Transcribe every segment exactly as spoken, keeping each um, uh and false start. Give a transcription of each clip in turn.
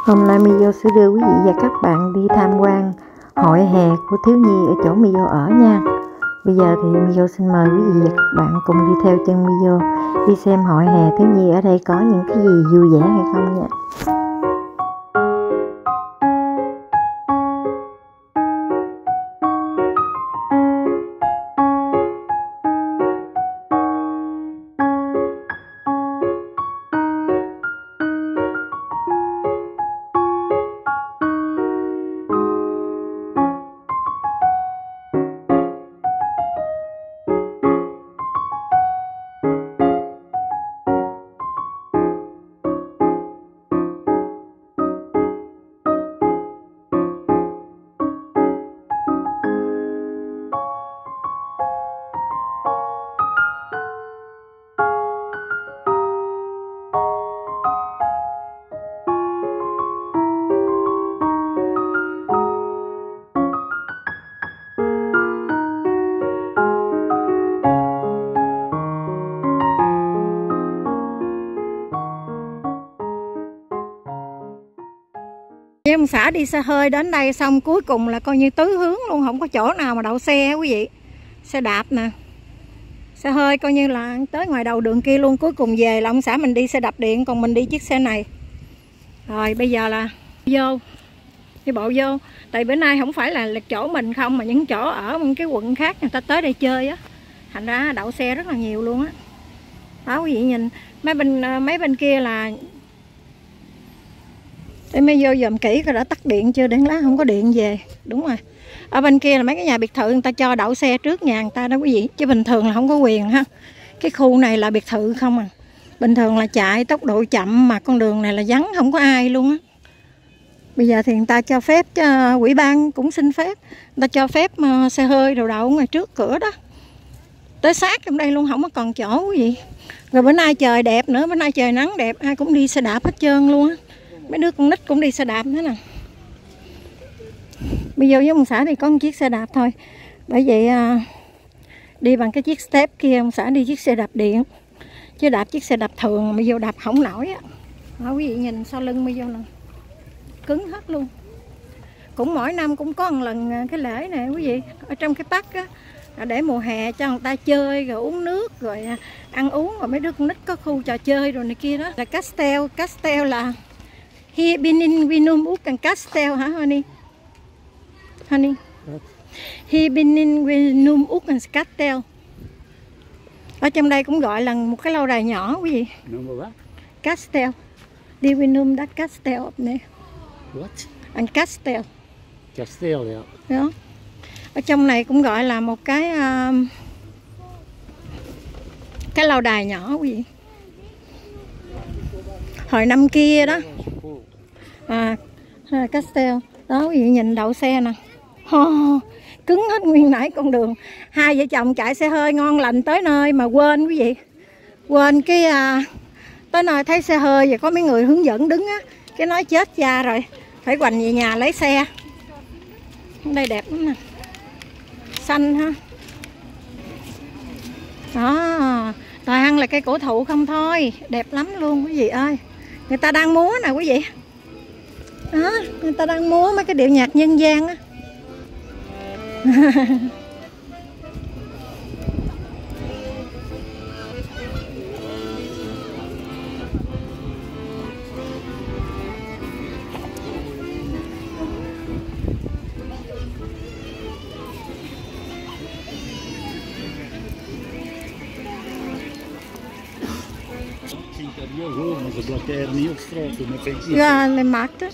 Hôm nay Mizo sẽ đưa quý vị và các bạn đi tham quan hội hè của thiếu nhi ở chỗ Mizo ở nha. Bây giờ thì Mizo xin mời quý vị và các bạn cùng đi theo chân Mizo đi xem hội hè thiếu nhi ở đây có những cái gì vui vẻ hay không nha. Ông xã đi xe hơi đến đây xong cuối cùng là coi như tứ hướng luôn, không có chỗ nào mà đậu xe quý vị. Xe đạp nè, xe hơi coi như là tới ngoài đầu đường kia luôn. Cuối cùng về là ông xã mình đi xe đạp điện, còn mình đi chiếc xe này. Rồi bây giờ là vô, đi bộ vô. Tại bữa nay không phải là, là chỗ mình không, mà những chỗ ở những cái quận khác người ta tới đây chơi á. Thành ra đậu xe rất là nhiều luôn á. Đó quý vị nhìn, mấy bên, mấy bên kia là để mới vô dòm kỹ coi đã tắt điện chưa, đến lá không có điện về. Đúng rồi, ở bên kia là mấy cái nhà biệt thự người ta cho đậu xe trước nhà người ta đó quý vị, chứ bình thường là không có quyền ha. Cái khu này là biệt thự không à, bình thường là chạy tốc độ chậm, mà con đường này là vắng không có ai luôn á. Bây giờ thì người ta cho phép, cho ủy ban cũng xin phép, người ta cho phép xe hơi đồ đậu ngoài trước cửa đó, tới sát trong đây luôn, không có còn chỗ quý vị. Rồi bữa nay trời đẹp nữa, bữa nay trời nắng đẹp, ai cũng đi xe đạp hết trơn luôn á. Mấy đứa con nít cũng đi xe đạp nữa nè. Bây giờ với ông xã thì có một chiếc xe đạp thôi, bởi vậy à, đi bằng cái chiếc step kia, ông xã đi chiếc xe đạp điện, chứ đạp chiếc xe đạp thường bây giờ đạp không nổi á. Đó, quý vị nhìn sau lưng bây giờ nè, cứng hết luôn. Cũng mỗi năm cũng có một lần cái lễ này quý vị, ở trong cái park á, để mùa hè cho người ta chơi rồi uống nước rồi ăn uống, rồi mấy đứa con nít có khu trò chơi rồi này kia đó. Là Castel, Castel là Hier binnen we noemen ook een kastel, hả Honey? Honey? Hier binnen we noemen ook een kastel. Ở trong đây cũng gọi là một cái lâu đài nhỏ quý vị. Kastel. Die we noemen dat kastel op nee. What? Een kastel. Kastel, ja. Đó. Ở trong này cũng gọi là một cái uh, cái lâu đài nhỏ quý vị. Hồi năm kia đó. À, Castel đó quý vị nhìn đậu xe nè, oh, cứng hết nguyên nãy con đường. Hai vợ chồng chạy xe hơi ngon lành tới nơi mà quên quý vị, quên cái à, tới nơi thấy xe hơi và có mấy người hướng dẫn đứng á, cái nói chết cha rồi, phải quành về nhà lấy xe. Ở đây đẹp lắm nè, xanh ha. Đó, toàn là cây cổ thụ không thôi, đẹp lắm luôn quý vị ơi. Người ta đang múa nè quý vị. Đó, người ta đang múa mấy cái điệu nhạc nhân gian á. Ra lên mặt đó.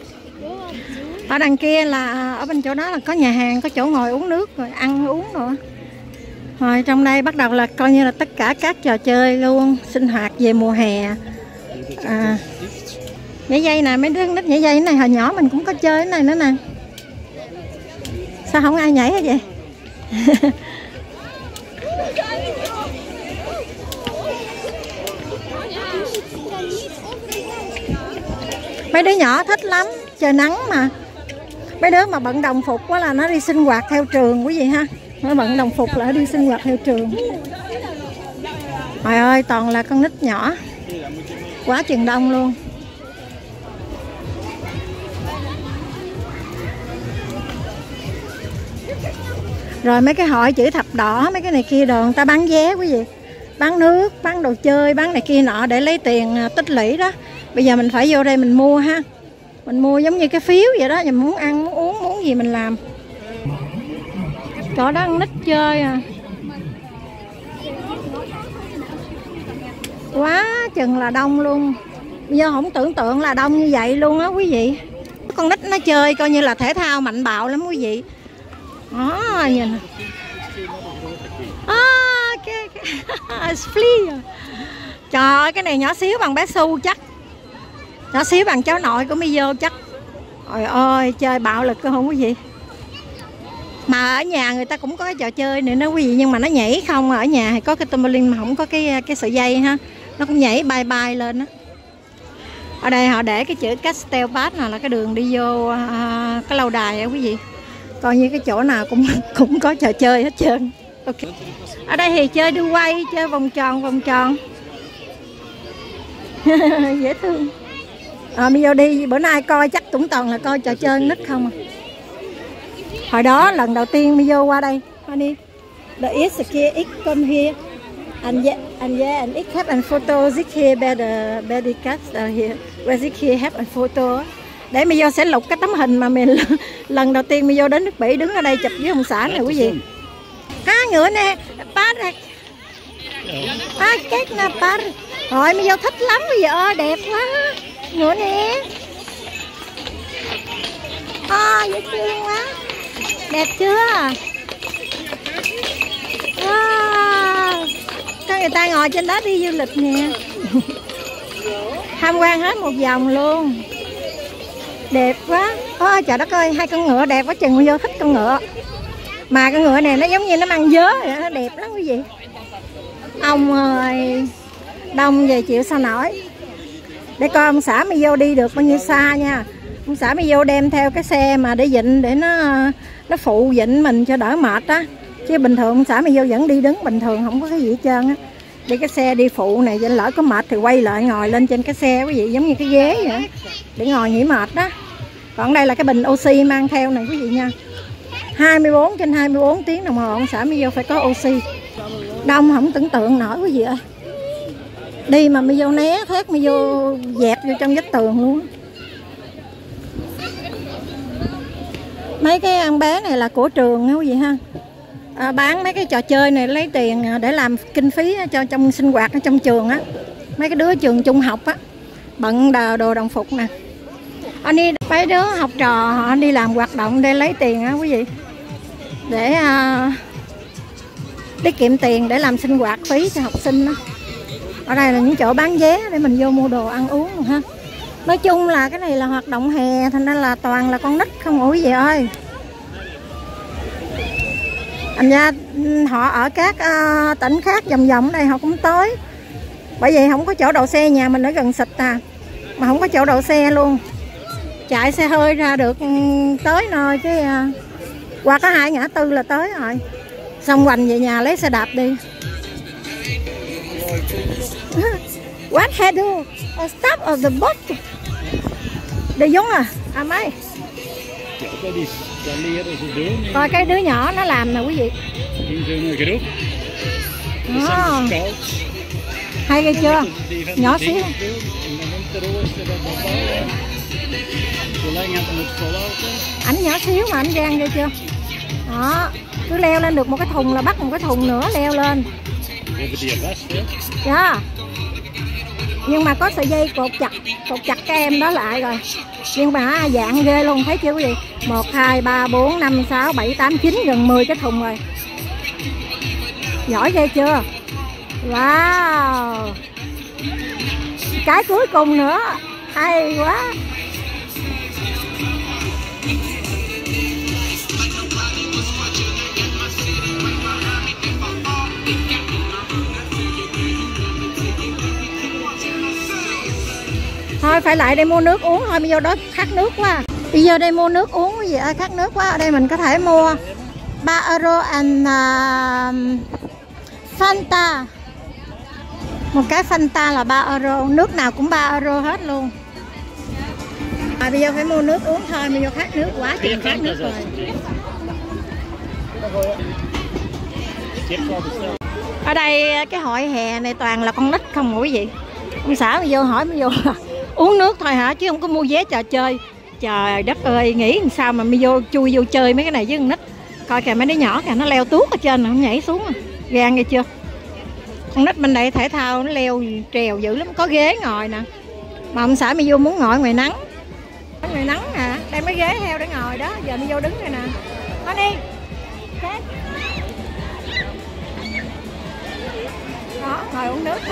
Ở đằng kia là ở bên chỗ đó là có nhà hàng, có chỗ ngồi uống nước rồi ăn uống rồi. Rồi trong đây bắt đầu là coi như là tất cả các trò chơi luôn, sinh hoạt về mùa hè. À, nhảy dây nè, mấy đứa nít nhảy dây này hồi nhỏ mình cũng có chơi cái này nữa nè. Sao không ai nhảy hết vậy? Mấy đứa nhỏ thích lắm, trời nắng mà. Mấy đứa mà bận đồng phục quá là nó đi sinh hoạt theo trường quý vị ha. Nó bận đồng phục là đi sinh hoạt theo trường. Trời ơi, toàn là con nít nhỏ, quá chừng đông luôn. Rồi mấy cái hội chữ thập đỏ, mấy cái này kia đồ người ta bán vé quý vị. Bán nước, bán đồ chơi, bán này kia nọ để lấy tiền tích lũy đó. Bây giờ mình phải vô đây mình mua ha. Mình mua giống như cái phiếu vậy đó, mình muốn ăn, muốn uống, muốn gì mình làm. Chỗ đó ăn nít chơi à. Quá chừng là đông luôn. Bây giờ không tưởng tượng là đông như vậy luôn á quý vị. Con nít nó chơi coi như là thể thao mạnh bạo lắm quý vị. Đó, nhìn nè. À, cái, cái flea. Trời ơi, cái này nhỏ xíu bằng bé Su chắc. Nhỏ xíu bằng cháu nội của Mio chắc. Trời ơi, chơi bạo lực cơ không quý vị. Mà ở nhà người ta cũng có cái trò chơi này đó quý vị, nhưng mà nó nhảy không. Ở nhà thì có cái trampoline mà không có cái cái sợi dây ha. Nó cũng nhảy bay bay lên á. Ở đây họ để cái chữ Castle Pass nào là cái đường đi vô uh, cái lâu đài á quý vị. Coi như cái chỗ nào cũng cũng có trò chơi hết trơn. Ok. Ở đây thì chơi đu quay, chơi vòng tròn vòng tròn. Dễ thương. À, Mio đi bữa nay coi chắc cũng toàn là coi trò chơi nít không à. Hồi đó lần đầu tiên Mio qua đây, honey, the is here, it come here, and yeah, and yeah, and it have a photo, it here, better, better cat here, where it here have a photo. Để Mio sẽ lục cái tấm hình mà mình lần đầu tiên Mio đến nước Bỉ đứng ở đây chụp với ông xã này quý vị. Á à, ngựa nè, Paris. À, chết nè Paris. Rồi Mio thích lắm bây giờ, đẹp quá. Ngựa nè. À, dễ thương quá. Đẹp chưa? À, có người ta ngồi trên đó đi du lịch nè. Tham quan hết một vòng luôn. Đẹp quá. Ôi trời đất ơi, hai con ngựa đẹp quá chừng Mio thích con ngựa. Mà con ngựa này nó giống như nó mang vớ vậy, nó đẹp lắm quý vị. Ông ơi, đông về chịu sao nổi. Để coi ông xã Mio đi được bao nhiêu xa nha. Ông xã Mio đem theo cái xe mà để vịn để nó nó phụ vịn mình cho đỡ mệt á. Chứ bình thường ông xã Mio vẫn đi đứng bình thường, không có cái gì hết trơn á. Để cái xe đi phụ này, cho lỡ có mệt thì quay lại ngồi lên trên cái xe quý vị, giống như cái ghế vậy để ngồi nghỉ mệt đó. Còn đây là cái bình oxy mang theo này quý vị nha. hai mươi bốn trên hai mươi bốn tiếng đồng hồ ông xã Mio phải có oxy. Đông không tưởng tượng nổi quý vị ơi. Đi mà Mio né thét, Mio dẹp vô trong vách tường luôn. Mấy cái ăn bé này là của trường quý vị ha. À, bán mấy cái trò chơi này lấy tiền để làm kinh phí cho trong sinh hoạt ở trong trường á. Mấy cái đứa trường trung học á bận đồ, đồ đồng phục nè. Anh đi mấy đứa học trò họ đi làm hoạt động để lấy tiền á quý vị. Để uh, tiết kiệm tiền để làm sinh hoạt phí cho học sinh đó. Ở đây là những chỗ bán vé để mình vô mua đồ ăn uống rồi ha. Nói chung là cái này là hoạt động hè, thành ra là toàn là con nít không ủi vậy ơi. Thành ra họ ở các uh, tỉnh khác vòng vòng đây họ cũng tới. Bởi vậy không có chỗ đậu xe, nhà mình ở gần xịt à, mà không có chỗ đậu xe luôn. Chạy xe hơi ra được tới nơi cái uh, qua có hai ngã tư là tới rồi. Xong hoành về nhà lấy xe đạp đi. What had do? A stop of the boat. Đi giống à? À mấy? Coi cái đứa nhỏ nó làm nè quý vị. Đó. Hay ghê chưa? Nhỏ xíu. Ảnh nhỏ xíu mà ảnh gan ghê chưa? Đó. Cứ leo lên được một cái thùng là bắt một cái thùng nữa leo lên. Dạ. Nhưng mà có sợi dây cột chặt, cột chặt cái em đó lại rồi. Nhưng mà dạng ghê luôn, thấy chưa quý vị? một, hai, ba, bốn, năm, sáu, bảy, tám, chín, gần mười cái thùng rồi. Giỏi ghê chưa? Wow. Cái cuối cùng nữa. Hay quá. Thôi phải lại đây mua nước uống thôi, bây giờ đó khát nước quá. Bây giờ đây mua nước uống cái gì ơi, khát nước quá. Ở đây mình có thể mua ba euro and uh, Fanta. Một cái Fanta là ba euro, nước nào cũng ba euro hết luôn. À, bây giờ phải mua nước uống thôi, bây giờ khát nước quá, chừng khát nước rồi. Ở đây cái hội hè này toàn là con nít không mà quý vị. Ông xã mới vô hỏi mới vô uống nước thôi hả, chứ không có mua vé trò chơi. Trời đất ơi, nghĩ làm sao mà mới vô chui vô chơi mấy cái này với con nít. Coi kìa mấy đứa nhỏ kìa, nó leo tuốt ở trên nó nhảy xuống à. Gan nghe chưa. Con nít bên đây thể thao nó leo trèo dữ lắm, có ghế ngồi nè. Mà ông xã mới vô muốn ngồi ngoài nắng. Ngoài nắng nè, đây mấy ghế heo để ngồi đó, giờ mới vô đứng đây nè. Có đi. Đó, ngồi uống nước.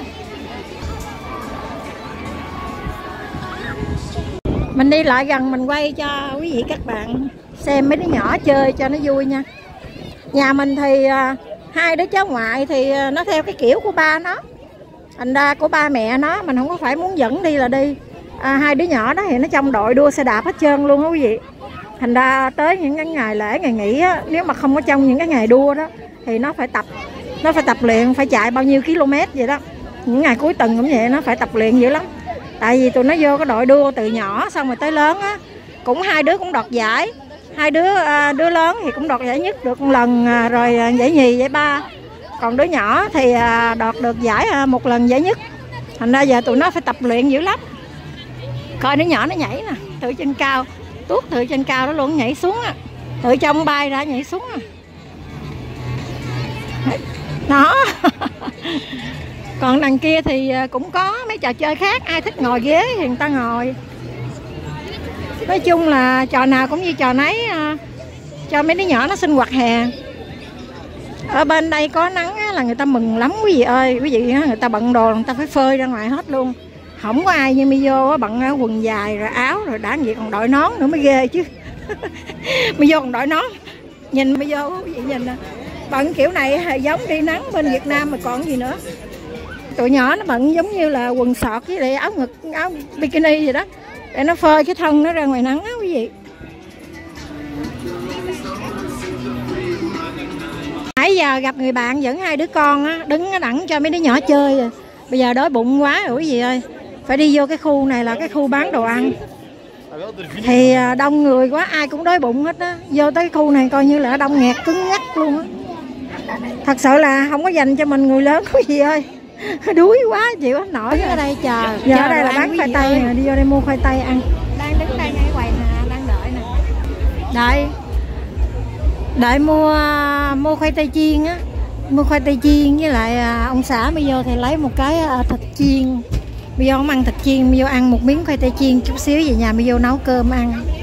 Mình đi lại gần mình quay cho quý vị các bạn xem mấy đứa nhỏ chơi cho nó vui nha. Nhà mình thì à, hai đứa cháu ngoại thì à, nó theo cái kiểu của ba nó, thành ra của ba mẹ nó, mình không có phải muốn dẫn đi là đi. À, hai đứa nhỏ đó thì nó trong đội đua xe đạp hết trơn luôn đó quý vị. Thành ra tới những cái ngày lễ ngày nghỉ á, nếu mà không có trong những cái ngày đua đó thì nó phải tập, nó phải tập luyện, phải chạy bao nhiêu km vậy đó. Những ngày cuối tuần cũng vậy, nó phải tập luyện dữ lắm. Tại vì tụi nó vô cái đội đua từ nhỏ xong rồi tới lớn á, cũng hai đứa cũng đoạt giải. Hai đứa à, đứa lớn thì cũng đoạt giải nhất được một lần, à, rồi à, giải nhì, giải ba. Còn đứa nhỏ thì à, đoạt được giải à, một lần giải nhất. Thành ra giờ tụi nó phải tập luyện dữ lắm. Coi đứa nhỏ nó nhảy nè, từ trên cao, tuốt từ trên cao đó luôn nhảy xuống á, từ trong bay ra nhảy xuống à. Đó. Còn đằng kia thì cũng có mấy trò chơi khác, ai thích ngồi ghế thì người ta ngồi. Nói chung là trò nào cũng như trò nấy, cho mấy đứa nhỏ nó sinh hoạt hè. Ở bên đây có nắng là người ta mừng lắm quý vị ơi. Quý vị người ta bận đồ, người ta phải phơi ra ngoài hết luôn. Không có ai như mi vô bận quần dài rồi áo rồi đã vậy còn đội nón nữa mới ghê chứ. Mi vô còn đội nón. Nhìn mi vô quý vị nhìn nè, bận kiểu này giống đi nắng bên Việt Nam mà còn gì nữa. Tụi nhỏ nó bận giống như là quần sọt với lại áo ngực, áo bikini vậy đó, để nó phơi cái thân nó ra ngoài nắng á quý vị. Nãy giờ gặp người bạn dẫn hai đứa con á, đứng nó đẳng cho mấy đứa nhỏ chơi rồi. Bây giờ đói bụng quá rồi quý vị ơi, phải đi vô cái khu này là cái khu bán đồ ăn. Thì đông người quá, ai cũng đói bụng hết á. Vô tới khu này coi như là đông nghẹt cứng ngắc luôn á. Thật sự là không có dành cho mình người lớn quý vị ơi. Đuối quá chịu hết nổi. Ở đây chờ. Giờ ở đây là bán khoai tây nè, đi vô đây mua khoai tây ăn. Đang đứng đây ngay quầy nè, đang đợi nè. Đợi. Đợi mua mua khoai tây chiên á. Mua khoai tây chiên với lại ông xã mới vô thì lấy một cái thịt chiên. Bây giờ không ăn thịt chiên, bây giờ ăn một miếng khoai tây chiên chút xíu về nhà, bây giờ nấu cơm ăn.